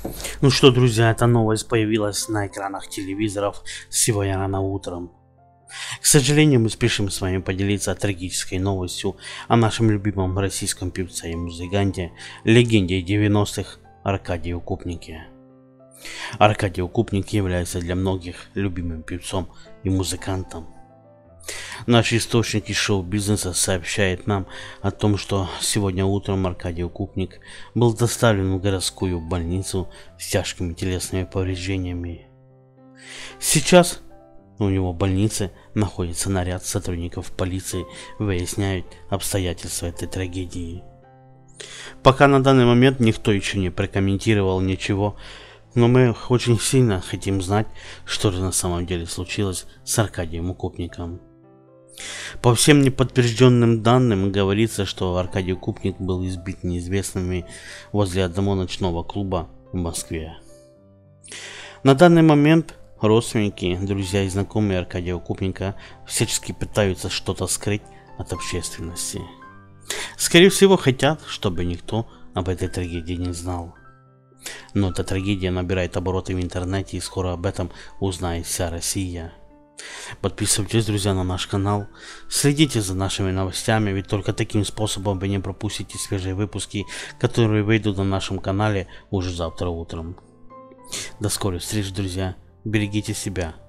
Ну что, друзья, эта новость появилась на экранах телевизоров сегодня рано утром. К сожалению, мы спешим с вами поделиться трагической новостью о нашем любимом российском певце и музыканте, легенде 90-х Аркадии Укупнике. Аркадий Укупник является для многих любимым певцом и музыкантом. Наши источники шоу-бизнеса сообщают нам о том, что сегодня утром Аркадий Укупник был доставлен в городскую больницу с тяжкими телесными повреждениями. Сейчас у него в больнице находится наряд сотрудников полиции, выясняют обстоятельства этой трагедии. Пока на данный момент никто еще не прокомментировал ничего, но мы очень сильно хотим знать, что же на самом деле случилось с Аркадием Укупником. По всем неподтвержденным данным говорится, что Аркадий Укупник был избит неизвестными возле одного ночного клуба в Москве. На данный момент родственники, друзья и знакомые Аркадия Укупника всячески пытаются что-то скрыть от общественности. Скорее всего, хотят, чтобы никто об этой трагедии не знал. Но эта трагедия набирает обороты в интернете, и скоро об этом узнает вся Россия. Подписывайтесь, друзья, на наш канал, следите за нашими новостями, ведь только таким способом вы не пропустите свежие выпуски, которые выйдут на нашем канале уже завтра утром. До скорых встреч, друзья, берегите себя.